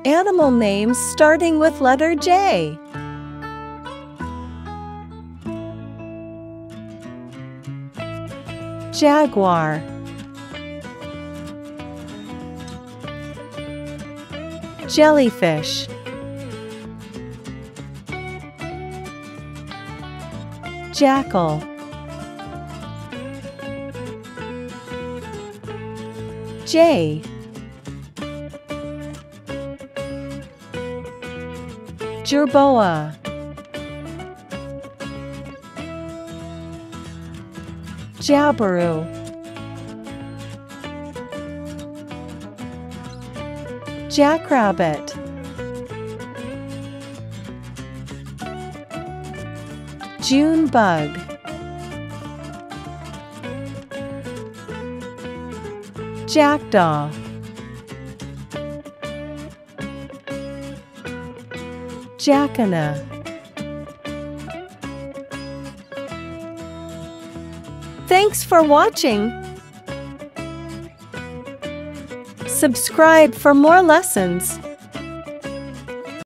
Animal names starting with letter J. Jaguar, Jellyfish, Jackal, J, Jerboa, Jabiru, Jackrabbit, June bug, Jackdaw, Jacana, Thanks for watching. Subscribe for more lessons.